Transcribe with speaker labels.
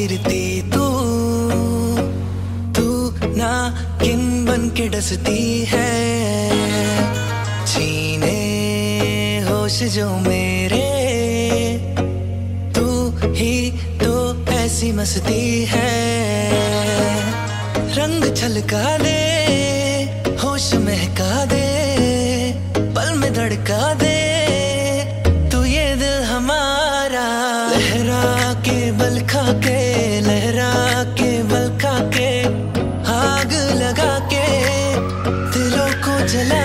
Speaker 1: घिरती तू तू ना किन बन के डसती है, छीने होश जो मेरे, तू ही तो ऐसी मस्ती है। रंग छलका दे, होश महका दे, पल में धड़का दे तू ये दिल हमारा। लहरा के बल खा के, लहरा के बल खा के, आग लगा के दिलों को जला